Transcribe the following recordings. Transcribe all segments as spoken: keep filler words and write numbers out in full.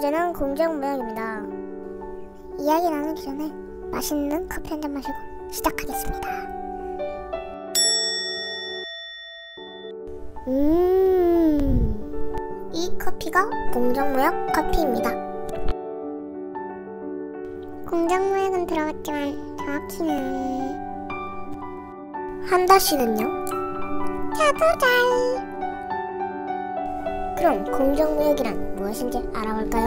주제는 공정무역입니다. 이야기 나누기 전에 맛있는 커피 한 잔 마시고 시작하겠습니다. 음, 이 커피가 공정무역 커피입니다. 공정무역은 들어갔지만 정확히는 한다씨는요? 저도 잘. 그럼 공정무역이란 무엇인지 알아볼까요?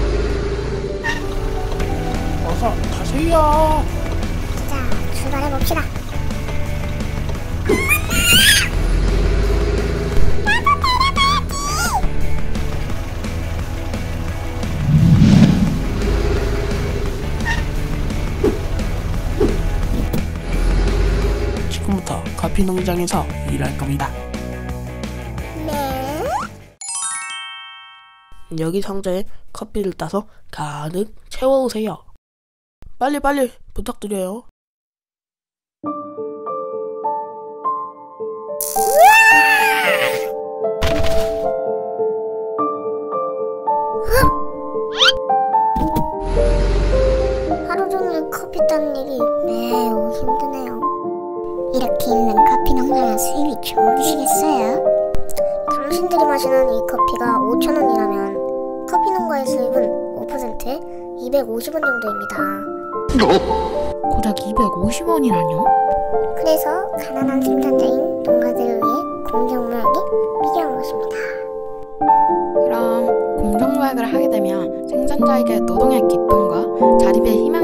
어서 가세요. 자, 출발해봅시다. 지금부터 커피 농장에서 일할 겁니다. 네. 여기 상자에 커피를 따서 가득 채워오세요. 빨리 빨리 부탁드려요. 하루 종일 커피 따는 일이 매우 힘드네요. 이렇게 있는 커피 농장은 수입이 좋으시겠어요? 당신들이 마시는 이 커피가 오천 원이라면 커피 농가의 수입은 오 퍼센트에 이백오십 원 정도입니다. 고작 이백오십 원이라뇨? 그래서 가난한 생산자인 농가들을 위해 공정무역이 필요한 것입니다. 그럼 공정무역을 하게 되면 생산자에게 노동의 기쁨과 자립의 힘을